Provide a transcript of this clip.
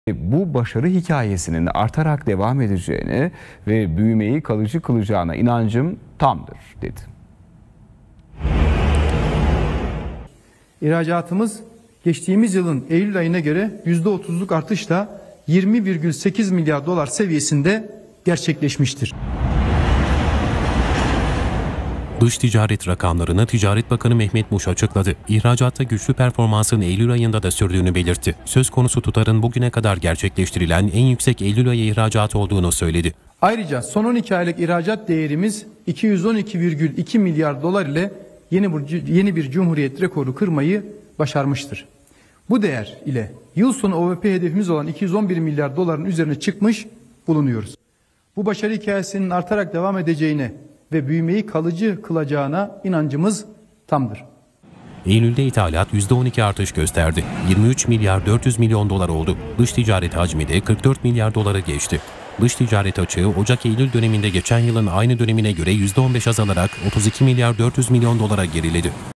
Bu başarı hikayesinin artarak devam edeceğine ve büyümeyi kalıcı kılacağına inancım tamdır, dedi. İhracatımız geçtiğimiz yılın Eylül ayına göre %30'luk artışla 20,8 milyar dolar seviyesinde gerçekleşmiştir. Dış ticaret rakamlarını Ticaret Bakanı Mehmet Muş açıkladı. İhracatta güçlü performansın Eylül ayında da sürdüğünü belirtti. Söz konusu tutarın bugüne kadar gerçekleştirilen en yüksek Eylül ayı ihracatı olduğunu söyledi. Ayrıca son 12 aylık ihracat değerimiz 212,2 milyar dolar ile yeni bir cumhuriyet rekoru kırmayı başarmıştır. Bu değer ile yıl sonu OVP hedefimiz olan 211 milyar doların üzerine çıkmış bulunuyoruz. Bu başarı hikayesinin artarak devam edeceğine ve büyümeyi kalıcı kılacağına inancımız tamdır. Eylül'de ithalat %12 artış gösterdi. 23 milyar 400 milyon dolar oldu. Dış ticaret hacmi de 44 milyar doları geçti. Dış ticaret açığı Ocak-Eylül döneminde geçen yılın aynı dönemine göre %15 azalarak 32 milyar 400 milyon dolara geriledi.